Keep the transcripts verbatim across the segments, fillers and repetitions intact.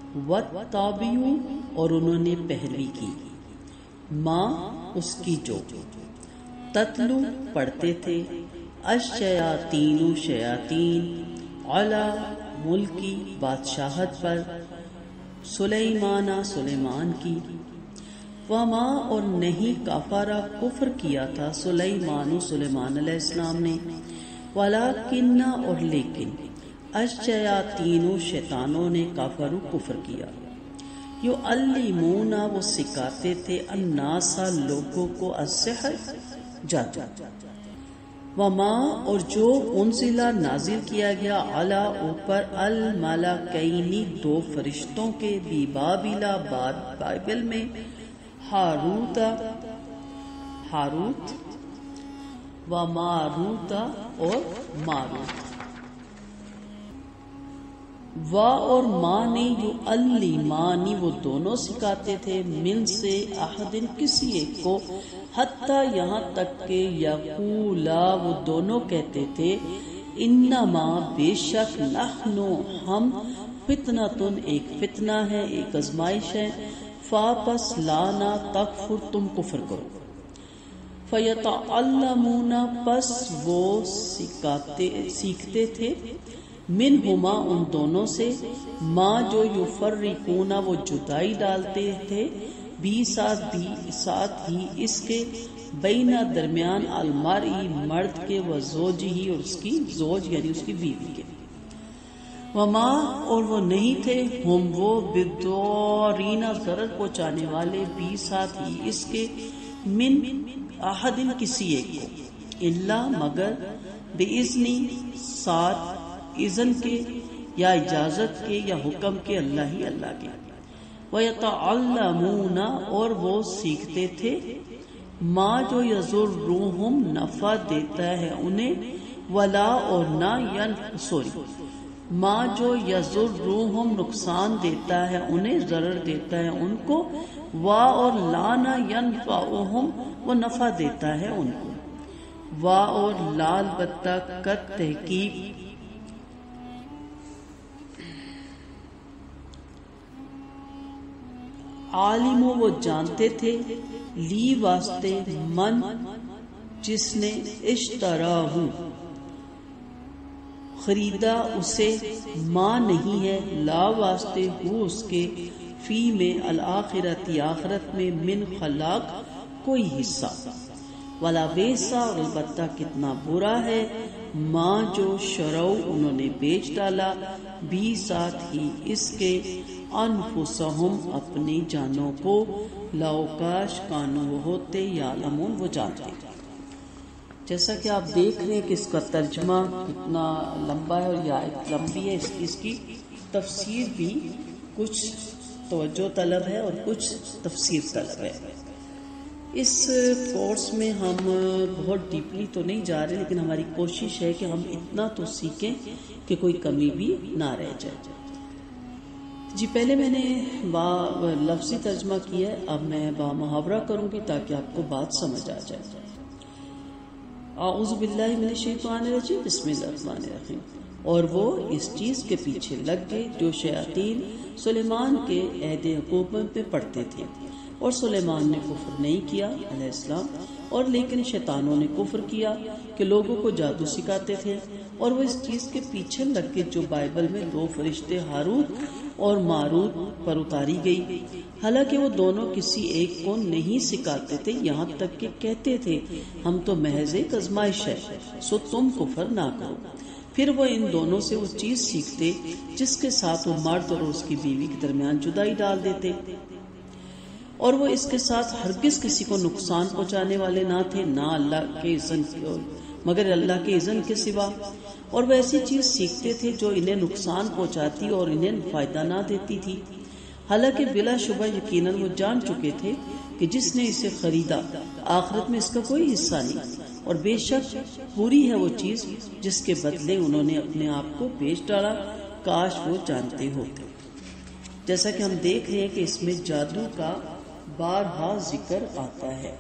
وَاتَّبِعُوا اور انہوں نے پیروی کی، ماں اس کی جو تتلو پڑھتے تھے، الشیاطین شیاطین، علی ملکی بادشاہت پر، سلیمان سلیمان کی، وما اور نہیں کفارہ کفر کیا تھا سلیمان سلیمان علیہ السلام نے، ولیکن اور لیکن الشیاطین شیطانوں نے کفروا کفر کیا، یعلمون وہ سکھاتے تھے الناس لوگوں کو السحر جادو، وما اور جو انزلہ نازل کیا گیا علی اوپر الملکین دو فرشتوں کے بی بابل بابل میں، ہاروت ہاروت و ماروت اور ماروت، وا اور ماں نے جو اللیمانی وہ دونوں سکھاتے تھے، من سے احدن کسی ایک کو، حتیٰ یہاں تک کہ یقولا وہ دونوں کہتے تھے، انما بے شک نحنو ہم فتنتن ایک فتنہ ہے، ایک آزمائش ہے، فاپس لانا تکفر تم کفر کرو، فیتعلمون پس وہ سکھاتے سیکھتے تھے، منہما ان دونوں سے، ماں جو یفرقون وہ جدائی ڈالتے تھے، بھی ساتھ بھی ساتھ ہی اس کے، بینا درمیان المرئی مرد کے، و زوج ہی اور اس کی زوج یعنی اس کی بیوی کے، وما اور وہ نہیں تھے، ہم وہ بدورین ضرر پہنچانے والے، بھی ساتھ ہی اس کے، من احدن کسی ایک کو، الا مگر باذنی ساتھ اذن کے یا اجازت کے یا حکم کے، اللہ ہی اللہ کے، وَيَتَعَلَّمُونَ اور وہ سیکھتے تھے، ماں جو یضرہم نفع دیتا ہے انہیں، ولا اور نہ ین سوری ماں جو یضرہم نقصان دیتا ہے انہیں، ضرر دیتا ہے ان کو، وا اور لا نہ ینفعہم وہ نفع دیتا ہے ان کو، وا اور لا البتہ قد تحقیق عالم وہ جانتے تھے، لی واسطے من جس نے اشتراہ خریدا اسے، ماں نہیں ہے لا واسطے ہو اس کے، فی میں الآخرتی آخرت میں، من خلاق کوئی حصہ، ولا بیسا اور البتہ کتنا برا ہے، ماں جو شرو انہوں نے بیچ ڈالا، بھی ساتھ ہی اس کے، انفسہم اپنی جانوں کو، لو کاش کانو وہ ہوتے، یعلمون وہ جانتے۔ جیسا کہ آپ دیکھ رہے ہیں کہ اس کا ترجمہ کتنا لمبا ہے اور یہ آیت لمبی ہے، اس کی, اس کی تفسیر بھی کچھ توجہ طلب ہے اور کچھ تفسیر طلب ہے۔ اس کورس میں ہم بہت ڈیپلی تو نہیں جا رہے، لیکن ہماری کوشش ہے کہ ہم اتنا تو سیکھیں کہ کوئی کمی بھی نہ رہ جائے۔ جی پہلے میں نے با لفظی ترجمہ کیا ہے، اب میں با محاورہ کروں گی تاکہ آپ کو بات سمجھ آ جائے۔ اعوذ باللہ من الشیطان الرجیم، بسم اللہ الرحمن الرحیم۔ اور وہ اس چیز کے پیچھے لگ گئے جو شیاطین سلیمان کے عہد حکومت میں پڑھتے تھے، اور سلیمان نے کفر نہیں کیا علیہ السلام، اور لیکن شیطانوں نے کفر کیا کہ لوگوں کو جادو سکھاتے تھے، اور وہ اس چیز کے پیچھے لگ کے جو بائبل میں دو فرشتے ہاروت اور ماروت پر اتاری گئی، حالانکہ وہ دونوں کسی ایک کو نہیں سکھاتے تھے، یہاں تک کہ کہتے تھے ہم تو محض ایک آزمائش ہے، سو تم کفر نہ کرو۔ پھر وہ ان دونوں سے وہ چیز سیکھتے جس کے ساتھ وہ مرد اور اس کی بیوی کے درمیان جدائی ڈال دیتے، اور وہ اس کے ساتھ ہرگز کسی کو نقصان پہنچانے والے نہ تھے، نہ اللہ کے اذن مگر اللہ کے اذن کے سوا، اور وہ ایسی چیز سیکھتے تھے جو انہیں نقصان پہنچاتی اور انہیں فائدہ نہ دیتی تھی، حالانکہ بلا شبہ یقیناً وہ جان چکے تھے کہ جس نے اسے خریدا آخرت میں اس کا کوئی حصہ نہیں، اور بے شک بری ہے وہ چیز جس کے بدلے انہوں نے اپنے آپ کو بیچ ڈالا، کاش وہ جانتے ہوتے۔ جیسا کہ ہم دیکھ رہے ہیں کہ اس میں جادو کا بارہا ذکر آتا ہے۔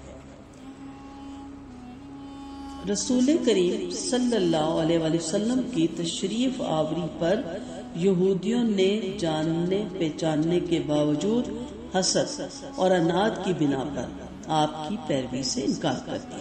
رسول کریم صلی اللہ علیہ وآلہ وسلم کی تشریف آوری پر یہودیوں نے جاننے پہچاننے کے باوجود حسد اور عناد کی بنا پر آپ کی پیروی سے انکار کر دیا۔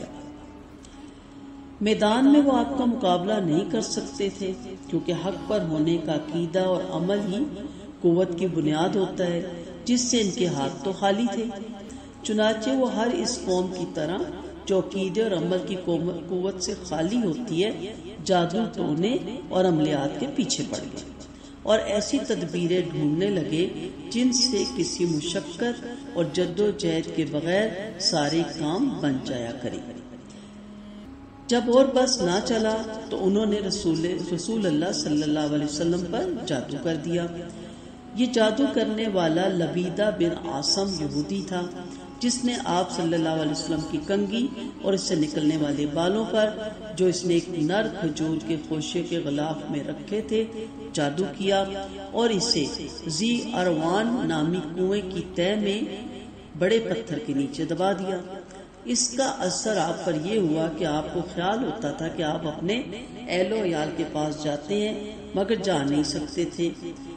میدان میں وہ آپ کا مقابلہ نہیں کر سکتے تھے، کیونکہ حق پر ہونے کا عقیدہ اور عمل ہی قوت کی بنیاد ہوتا ہے، جس سے ان کے ہاتھ تو خالی تھے۔ چنانچہ وہ ہر اس قوم کی طرح جو عقیدے اور عمل کی قوت سے خالی ہوتی ہے، جادو ٹونے اور عملیات کے پیچھے پڑ گئے اور ایسی تدبیریں ڈھونڈنے لگے جن سے کسی مشقت اور جد و جہد کے بغیر سارے کام بن جایا کرے۔ جب اور بس نہ چلا تو انہوں نے رسول رسول اللہ صلی اللہ علیہ وسلم پر جادو کر دیا۔ یہ جادو کرنے والا لبیدہ بن عاصم یہودی تھا، جس نے آپ صلی اللہ علیہ وسلم کی کنگھی اور اس سے نکلنے والے بالوں پر، جو اس نے ایک نر کھجور کے خوشے کے غلاف میں رکھے تھے، جادو کیا اور اسے ذی اروان نامی کنویں کی تہہ میں بڑے پتھر کے نیچے دبا دیا۔ اس کا اثر آپ پر یہ ہوا کہ آپ کو خیال ہوتا تھا کہ آپ اپنے اہل و عیال کے پاس جاتے ہیں، مگر جا نہیں سکتے تھے۔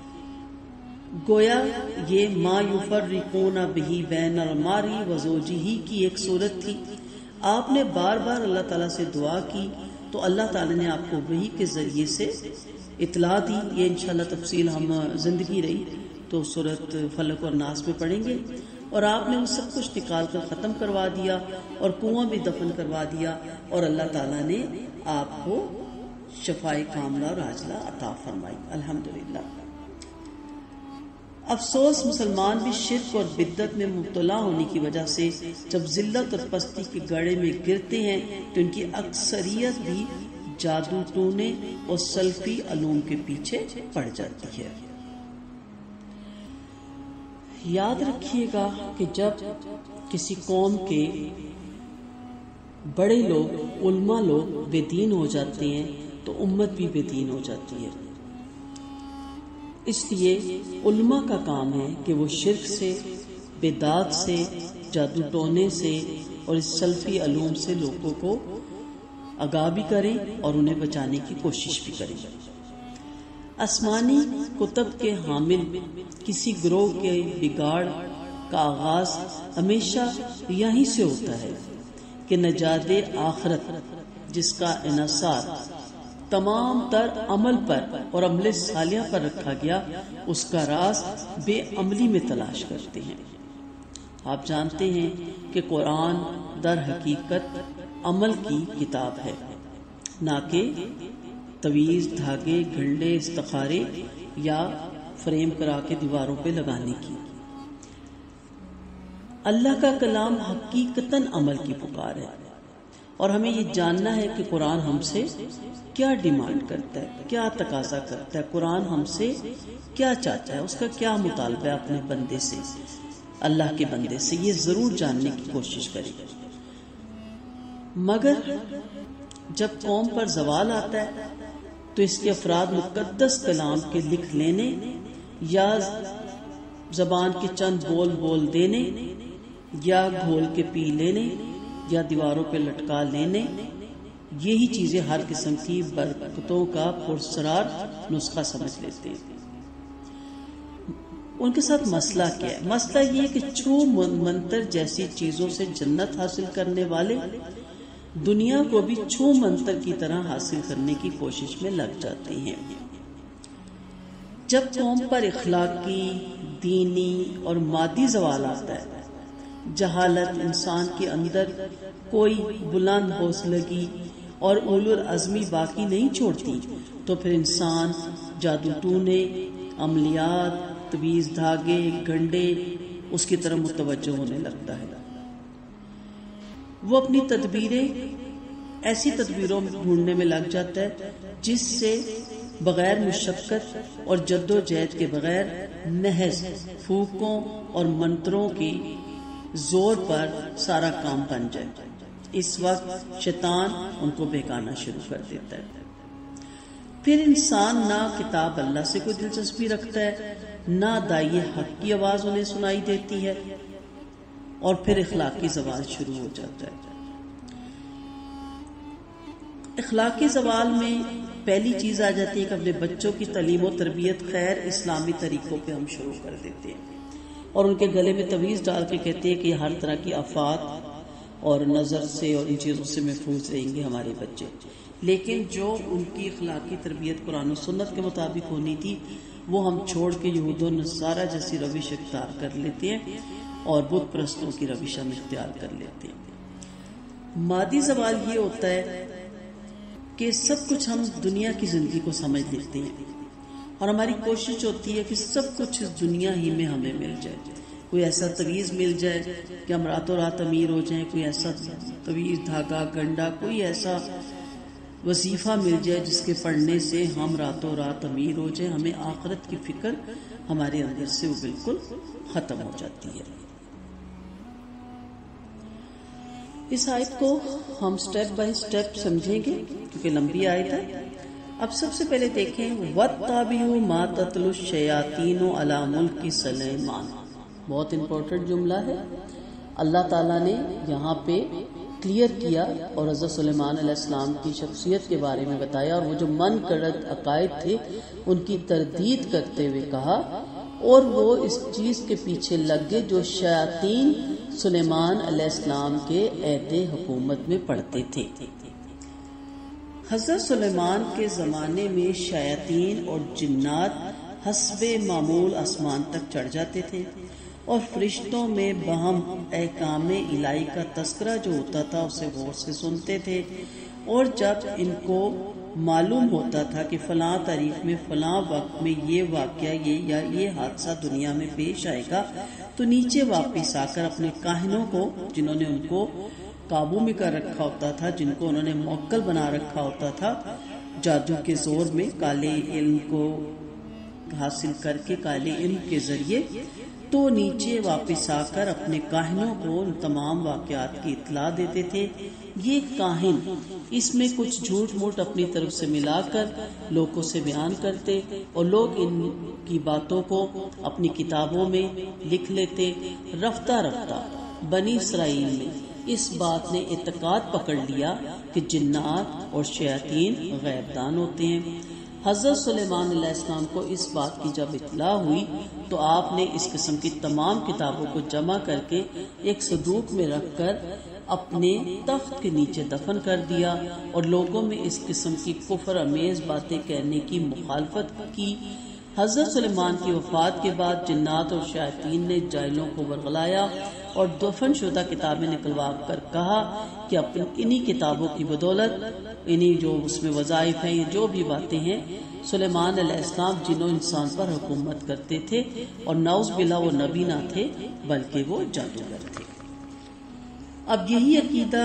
گویا یہ ما یفرقون بہ بین المرء وزوجہ کی ایک صورت تھی۔ آپ نے بار بار اللہ تعالیٰ سے دعا کی تو اللہ تعالیٰ نے آپ کو وحی کے ذریعے سے اطلاع دی۔ یہ انشاءاللہ تفصیل ہم زندگی رہی تو سورۃ فلق اور ناس میں پڑھیں گے۔ اور آپ نے وہ سب کچھ نکال کر ختم کروا دیا اور کنواں بھی دفن کروا دیا، اور اللہ تعالیٰ نے آپ کو شفائے کاملہ اور عاجلہ عطا فرمائی، الحمدللہ۔ افسوس مسلمان بھی شرک اور بدعت میں مبتلا ہونے کی وجہ سے جب ذلت اور پستی کے گڑھے میں گرتے ہیں تو ان کی اکثریت بھی جادو ٹونے اور سلفی علوم کے پیچھے پڑ جاتی ہے۔ یاد رکھیے گا کہ جب کسی قوم کے بڑے لوگ، علماء لوگ بے دین ہو جاتے ہیں تو امت بھی بے دین ہو جاتی ہے۔ اس لیے علماء کا کام ہے کہ وہ شرک سے، بدعات سے، جادو ٹونے سے اور اس سلفی علوم سے لوگوں کو آگاہ بھی کریں اور انہیں بچانے کی کوشش بھی کریں۔ آسمانی کتب کے حامل کسی گروہ کے بگاڑ کا آغاز ہمیشہ یہیں سے ہوتا ہے کہ نجات آخرت، جس کا انحصار تمام تر عمل پر اور عمل صالحہ پر رکھا گیا، اس کا راز بے عملی میں تلاش کرتے ہیں۔ آپ جانتے ہیں کہ قرآن در حقیقت عمل کی کتاب ہے، نہ کہ تویز، دھاگے، گھنڈے، استخارے یا فریم کرا کے دیواروں پہ لگانے کی۔ اللہ کا کلام حقیقتاً عمل کی پکار ہے، اور ہمیں یہ جاننا ہے کہ قرآن ہم سے کیا ڈیمانڈ کرتا ہے، کیا تقاضا کرتا ہے، قرآن ہم سے کیا چاہتا ہے، اس کا کیا مطالبہ ہے اپنے بندے سے، اللہ کے بندے سے، یہ ضرور جاننے کی کوشش کرے گا۔ مگر جب قوم پر زوال آتا ہے تو اس کے افراد مقدس کلام کے لکھ لینے یا زبان کے چند بول بول دینے یا گھول کے پی لینے یا دیواروں پہ لٹکا لینے، یہی چیزیں ہر قسم کی برکتوں کا پرسرار نسخہ سمجھ لیتے ہیں۔ ان کے ساتھ مسئلہ کیا ہے؟ مسئلہ یہ کہ چھو منتر جیسی چیزوں سے جنت حاصل کرنے والے دنیا کو بھی چھو منتر کی طرح حاصل کرنے کی کوشش میں لگ جاتے ہیں۔ جب قوم پر اخلاقی، دینی اور مادی زوال آتا ہے، جہالت انسان کے اندر کوئی بلند حوصلگی اور اولو العزمی باقی نہیں چھوڑتی، تو پھر انسان جادو ٹونے، عملیات، تویز، دھاگے، گنڈے اس کی طرف متوجہ ہونے لگتا ہے۔ وہ اپنی تدبیریں ایسی تدبیروں میں ڈھونڈنے میں لگ جاتا ہے جس سے بغیر مشقت اور جد و جہد کے بغیر محض پھونکوں اور منتروں کی زور پر سارا کام بن جائے۔ اس وقت شیطان ان کو بہکانا شروع کر دیتا ہے۔ پھر انسان نہ کتاب اللہ سے کوئی دلچسپی رکھتا ہے، نہ دائی حق کی آواز انہیں سنائی دیتی ہے، اور پھر اخلاقی زوال شروع ہو جاتا ہے۔ اخلاقی زوال میں پہلی چیز آ جاتی ہے کہ اپنے بچوں کی تعلیم و تربیت خیر اسلامی طریقوں پہ ہم شروع کر دیتے ہیں اور ان کے گلے میں تویز ڈال کے کہتے ہیں کہ ہر طرح کی آفات اور نظر سے اور ان چیزوں سے محفوظ رہیں گے ہمارے بچے. لیکن جو ان کی اخلاقی تربیت قرآن و سنت کے مطابق ہونی تھی وہ ہم چھوڑ کے یہود و نصارہ جیسی روش اختیار کر لیتے ہیں اور بت پرستوں کی روش ہم اختیار کر لیتے ہیں. مادی زوال یہ ہوتا ہے کہ سب کچھ ہم دنیا کی زندگی کو سمجھ لیتے ہیں اور ہماری کوشش ہوتی ہے کہ سب کچھ اس دنیا ہی میں ہمیں مل جائے. کوئی ایسا طویز مل جائے کہ ہم راتوں رات امیر ہو جائیں, کوئی ایسا طویز دھاگا گنڈا, کوئی ایسا وظیفہ مل جائے جس کے پڑھنے سے ہم راتوں رات امیر ہو جائیں. ہمیں آخرت کی فکر ہمارے اندر سے وہ بالکل ختم ہو جاتی ہے. اس آیت کو ہم سٹیپ بائی سٹیپ سمجھیں گے کیونکہ لمبی آیت ہے. اب سب سے پہلے دیکھیں وَاتَّبِعُوا مَا تَتْلُو الشَّيَاطِينُ عَلَى مُلْكِ سُلَيْمَانَ. بہت امپورٹنٹ جملہ ہے. اللہ تعالیٰ نے یہاں پہ کلیئر کیا اور حضرت سلیمان علیہ السلام کی شخصیت کے بارے میں بتایا اور وہ جو من گھڑت عقائد تھے ان کی تردید کرتے ہوئے کہا اور وہ اس چیز کے پیچھے لگ گئے جو شیاطین سلیمان علیہ السلام کے عہد حکومت میں پڑھتے تھے. حضرت سلیمان کے زمانے میں شیاطین اور جنات حسب معمول آسمان تک چڑھ جاتے تھے اور فرشتوں میں بہم احکام الہی کا تذکرہ جو ہوتا تھا اسے غور سے سنتے تھے اور جب ان کو معلوم ہوتا تھا کہ فلاں تاریخ میں فلاں وقت میں یہ واقعہ یہ یا یہ حادثہ دنیا میں پیش آئے گا تو نیچے واپس آ کر اپنے کاہنوں کو جنہوں نے ان کو قابو میں کر رکھا ہوتا تھا, جن کو انہوں نے موکل بنا رکھا ہوتا تھا, جادو کے زور میں کالے علم کو حاصل کر کے کالے علم کے ذریعے تو نیچے واپس آ کر اپنے کاہنوں کو ان تمام واقعات کی اطلاع دیتے تھے. یہ کاہن اس میں کچھ جھوٹ موٹ اپنی طرف سے ملا کر لوگوں سے بیان کرتے اور لوگ ان کی باتوں کو اپنی کتابوں میں لکھ لیتے. رفتہ رفتہ بنی اسرائیل میں اس بات نے اعتقاد پکڑ لیا کہ جنات اور شیاطین غیب دان ہوتے ہیں. حضرت سلیمان علیہ السلام کو اس بات کی جب اطلاع ہوئی تو آپ نے اس قسم کی تمام کتابوں کو جمع کر کے ایک صندوق میں رکھ کر اپنے تخت کے نیچے دفن کر دیا اور لوگوں میں اس قسم کی کفر امیز باتیں کہنے کی مخالفت کی. حضرت سلیمان کی وفات کے بعد جنات اور شیاطین نے جاہلوں کو ورغلایا اور دفن شدہ کتابیں نکلوا کر کہا کہ اپنی انہی کتابوں کی بدولت, انہی جو اس میں وظائف ہیں, جو بھی باتیں ہیں, سلیمان علیہ السلام جنوں انسان پر حکومت کرتے تھے اور نعوذ باللہ وہ نبی نہ تھے بلکہ وہ جادوگر تھے. اب یہی عقیدہ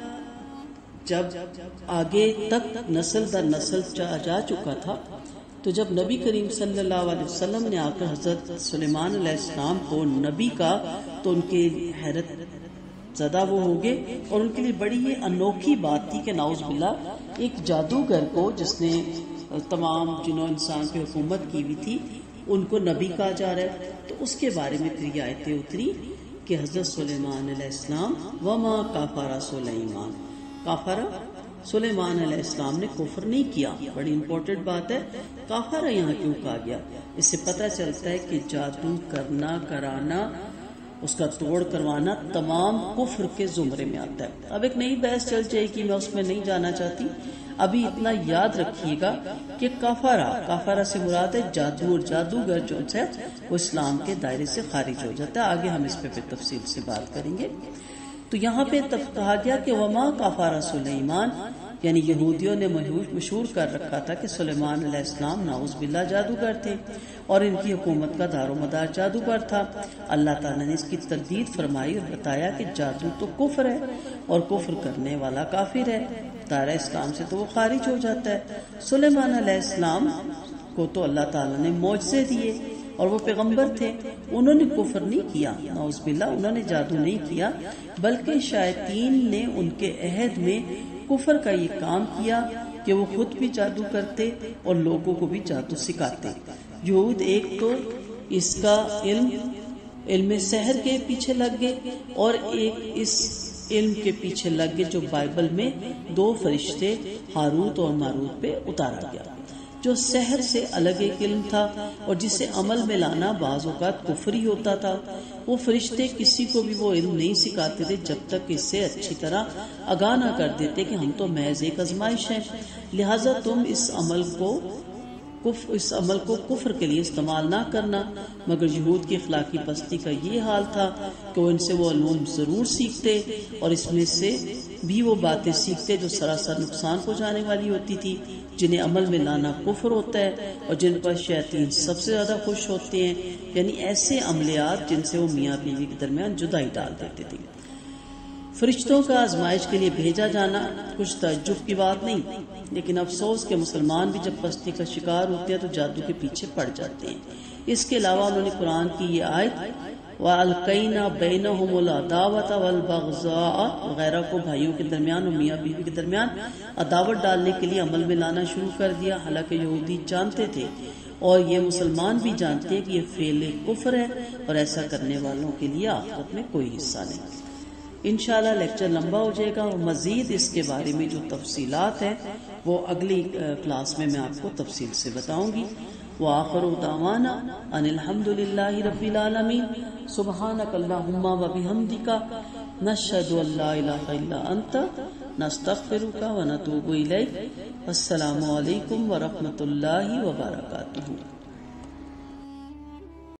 جب آگے تک نسل در نسل جا چکا تھا تو جب نبی کریم صلی اللہ علیہ وسلم نے آ کر حضرت سلیمان علیہ السلام کو نبی کا تو ان کے حیرت زدہ وہ ہو گئے اور ان کے لیے بڑی یہ انوکھی بات تھی کہ نعوذ باللہ ایک جادوگر کو جس نے تمام جنوں انسان پہ حکومت کی ہوئی تھی ان کو نبی کہا جا رہا ہے. تو اس کے بارے میں پھر یہ آیتیں اتری کہ حضرت سلیمان علیہ السلام وما کافر سلیمان, کافر سلیمان علیہ السلام نے کفر نہیں کیا. بڑی امپورٹنٹ بات ہے, کافر یہاں کیوں کہا گیا؟ اس سے پتہ چلتا ہے کہ جادو کرنا کرانا اس کا توڑ کروانا تمام کفر کے زمرے میں آتا ہے. اب ایک نئی بحث چل جائے گی, میں اس میں نہیں جانا چاہتی. ابھی اتنا یاد رکھیے گا کہ کافرہ کافرہ سے مراد ہے جادو اور جادوگر جو ہے وہ اسلام کے دائرے سے خارج ہو جاتا ہے. آگے ہم اس پہ پھر تفصیل سے بات کریں گے. تو یہاں پہ کہا گیا کہ وما کافر سلیمان, یعنی یہودیوں نے مشہور کر رکھا تھا کہ سلیمان علیہ السلام نعوذ باللہ جادوگر تھے اور ان کی حکومت کا دار و مدار جادو پر تھا. اللہ تعالیٰ نے اس کی تردید فرمائی اور بتایا کہ جادو تو کفر ہے اور کفر کرنے والا کافر ہے, دائرہ اسلام سے تو وہ خارج ہو جاتا ہے. سلیمان علیہ السلام کو تو اللہ تعالیٰ نے معجزے دیے اور وہ پیغمبر تھے, انہوں نے کفر نہیں کیا, نعوذ باللہ انہوں نے جادو نہیں کیا, بلکہ شیاطین نے ان کے عہد میں کفر کا یہ کام کیا کہ وہ خود بھی جادو کرتے اور لوگوں کو بھی جادو سکھاتے. یہود ایک تو اس کا علم علم سحر کے پیچھے لگ گئے اور ایک اس علم کے پیچھے لگ گئے جو بائبل میں دو فرشتے ہاروت اور ماروت پہ اتارا گیا، جو سحر سے الگ ایک علم تھا اور جسے عمل میں لانا بعض اوقات کفر ہی ہوتا تھا۔ وہ فرشتے کسی کو بھی وہ علم نہیں سکھاتے تھے جب تک اس سے اچھی طرح آگاہ نہ کر دیتے کہ ہم تو محض ایک آزمائش ہیں، لہٰذا تم اس عمل کو اس عمل کو کفر کے لیے استعمال نہ کرنا۔ مگر یہود کی اخلاقی پستی کا یہ حال تھا کہ وہ ان سے وہ علوم ضرور سیکھتے اور اس میں سے بھی وہ باتیں سیکھتے جو سراسر نقصان پہنچانے والی ہوتی تھی، جنہیں عمل میں لانا کفر ہوتا ہے اور جن پر شیاطین سب سے زیادہ خوش ہوتے ہیں، یعنی ایسے عملیات جن سے وہ میاں بیوی کے درمیان جدائی ڈال دیتے تھے۔ فرشتوں کا آزمائش کے لیے بھیجا جانا کچھ تعجب کی بات نہیں، لیکن افسوس کہ مسلمان بھی جب پستی کا شکار ہوتے ہیں تو جادو کے پیچھے پڑ جاتے ہیں۔ اس کے علاوہ انہوں نے قرآن کی یہ آیت وَأَلْقَيْنَا بَيْنَهُمُ الْعَدَاوَةَ وَالْبَغْضَاءَ وغیرہ کو بھائیوں کے درمیان اور میاں بیوی کے درمیان عداوت ڈالنے کے لیے عمل میں لانا شروع کر دیا، حالانکہ یہودی جانتے تھے اور یہ مسلمان بھی جانتے ہیں کہ یہ فعل کفر ہے اور ایسا کرنے والوں کے لیے آخرت میں کوئی حصہ نہیں۔ انشاءاللہ لیکچر لمبا ہو جائے گا اور مزید اس کے بارے میں جو تفصیلات ہیں وہ اگلی کلاس میں میں آپ کو تفصیل سے بتاؤں گی۔ وآخر دعوانا ان الحمد للہ رب العالمین، سبحانک اللہم وبحمدک، نشہد ان لا الہ الا انت، نستغفرک ونتوب الیک۔ السلام علیکم ورحمۃ اللہ وبرکاتہ۔